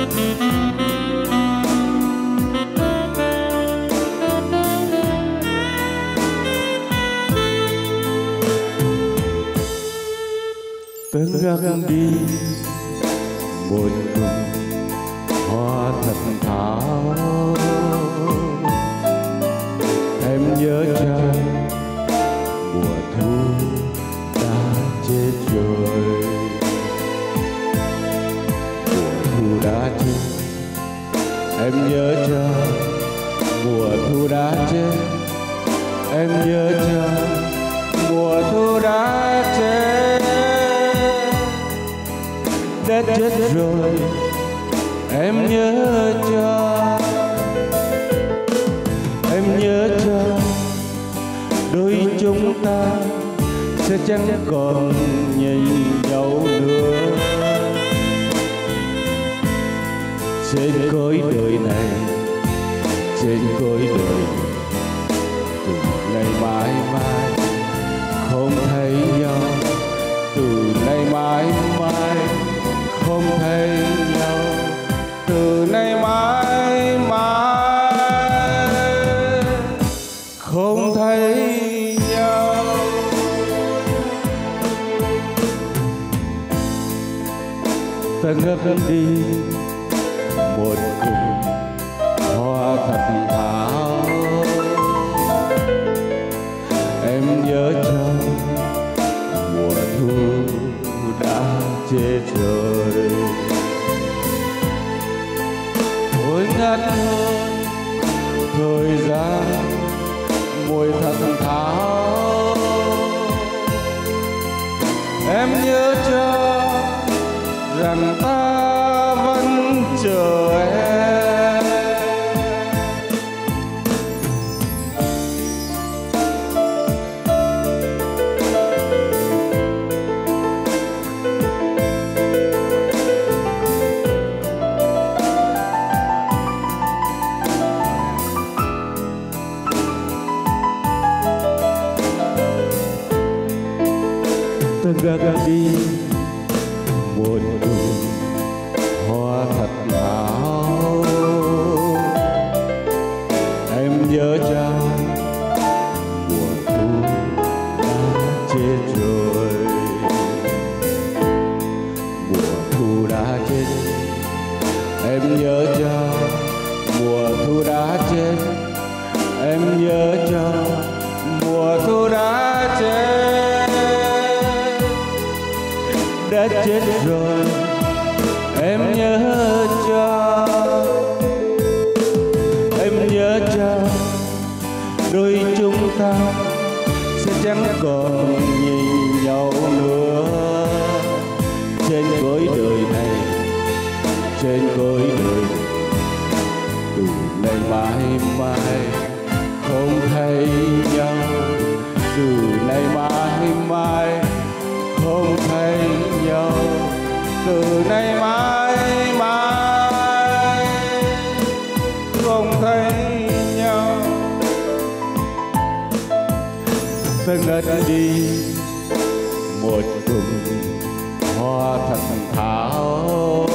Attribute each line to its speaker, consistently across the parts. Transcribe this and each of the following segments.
Speaker 1: Từng gác đi một cụm hoa thật thảo, em nhớ chăng mùa thu đã chết rồi, mùa thu đã chết. Em nhớ chăng mùa thu đã chết, em nhớ chăng mùa thu đã chết. Đã chết rồi em nhớ cho, em nhớ cho đôi chúng ta sẽ chẳng còn nhìn nhau nữa. Trên cõi đời này, trên cõi đời từ ngày mãi mãi không thấy nhau, từ nay mãi mãi không thấy nhau, từ nay mãi mãi không thấy nhau. Ta ngất đi một cụm hoa thật thảo, em nhớ chăng mùa thu đã chết rồi. Ôi ngát hương thời gian mùi thật thảo, em nhớ cho rằng ta vẫn chờ em. Ta gác đi một cụm hoa thật thảo, em nhớ chăng mùa thu đã chết rồi, mùa thu đã chết. Em nhớ chăng mùa thu đã chết, em nhớ chăng mùa thu đã chết. Đã chết rồi em nhớ cho, em nhớ cho đôi chúng ta sẽ chẳng còn nhìn nhau nữa. Trên cõi đời này, trên cõi đời từ nay mãi mãi không thấy nhau, từ nay mãi mãi không thấy nhau, từ nay mãi mãi không thấy nhau. Ta ngất đi một cụm hoa thật thảo,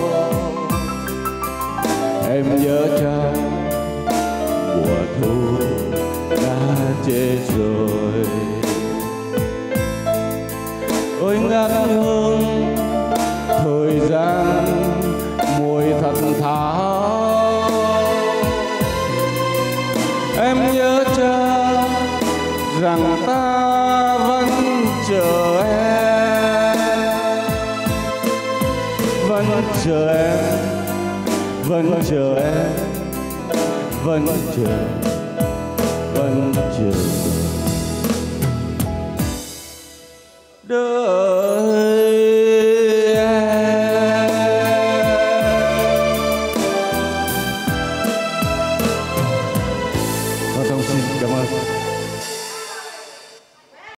Speaker 1: em nhớ chăng mùa thu đã chết rồi. Ôi ngát hương thời gian mùi thật thảo, em nhớ chăng rằng ta vẫn chờ em, vẫn chờ em, vẫn chờ em, vẫn chờ, vẫn chờ. Đưa